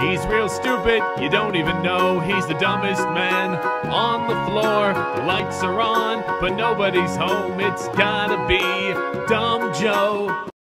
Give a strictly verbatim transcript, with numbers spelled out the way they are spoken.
He's real stupid, you don't even know. He's the dumbest man on the floor. The lights are on, but nobody's home. It's gotta be Dumb Joe.